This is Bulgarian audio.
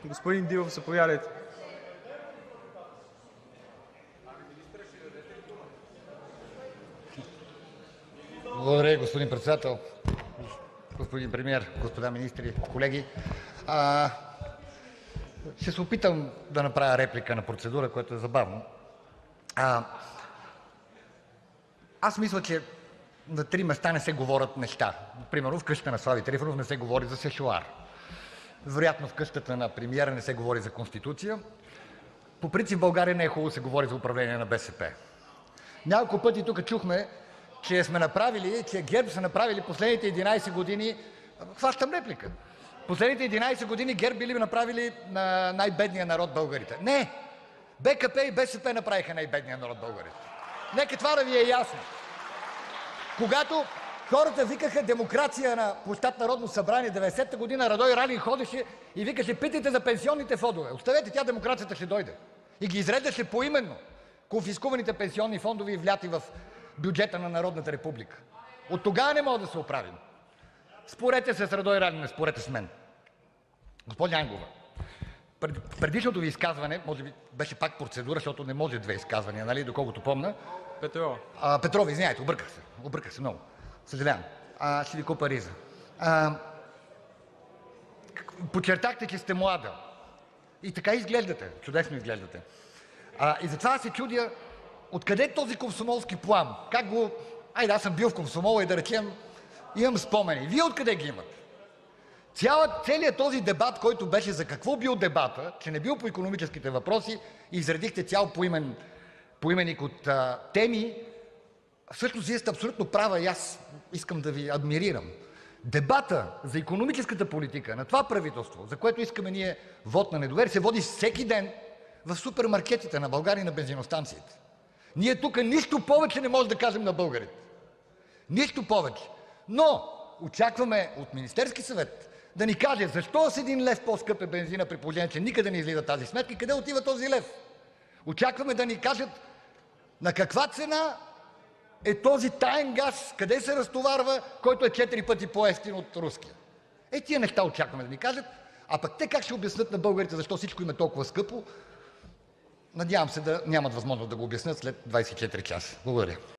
Господин Дилов, заповядайте. Благодаря, господин Председател. Господин Премиер, господа министри, колеги! Ще се опитам да направя реплика на процедура, което е забавно. Аз мисля, че на три места не се говорят неща. Примерно в къщата на Слави Трифонов не се говори за сешоар. Вероятно в къщата на премиера не се говори за Конституция. По принцип в България не е хубаво да се говори за управление на БСП. Няколко пъти тук чухме, че ГЕРБ са направили последните 11 години... Хващам реплика. Последните 11 години ГЕРБ били направили на най-бедния народ българите. Не! БКП и БСП направиха най-бедния народ българите. Нека това да ви е ясно. Когато хората викаха демокрация на площад Народно събрание 90-та година, Радой Ралин ходеше и викаше: питайте за пенсионните фондове. Оставете, тя демокрацията ще дойде. И ги изреждаше поименно конфискуваните пенсионни фондове и вляти в бюджета на Народната република. От тогава не може да се оправим. Спорете се с Радой Ралин, не спорете с мен. Госпожо Ангова, предишното Ви изказване, може би беше пак процедура, защото не може две изказвания, нали, доколкото помня. Петрова. Петрова, извинявайте, обърках се много. Съжалявам. Ще Ви купа риза. Подчертахте, че сте млада. И така изглеждате. Чудесно изглеждате. И затова се чудя откъде е този комсомолски плам? Как го... Айде, аз съм бил в комсомола и да речем, имам спомени. Вие откъде ги имате? Целият този дебат, който беше за какво бил дебата, че не бил по икономическите въпроси, изредихте цял поименник от теми. Всъщност Вие сте абсолютно права и аз искам да Ви адмирирам. Дебата за икономическата политика на това правителство, за което искаме ние вот на недоверие, се води всеки ден в супермаркетите на България и на бензиностанциите. Ние тук нищо повече не можем да кажем на българите. Нищо повече. Но очакваме от Министерския съвет да ни каже защо с 1 лев по-скъп е бензина, при положение че никъде не излиза тази сметка, и къде отива този лев. Очакваме да ни кажат на каква цена е този таен газ, къде се разтоварва, който е 4 пъти по-евтин от руския. Тия неща очакваме да ни кажат, а пък те как ще обяснят на българите защо всичко им е толкова скъпо? Надявам се да нямат възможност да го обяснят след 24 часа. Благодаря.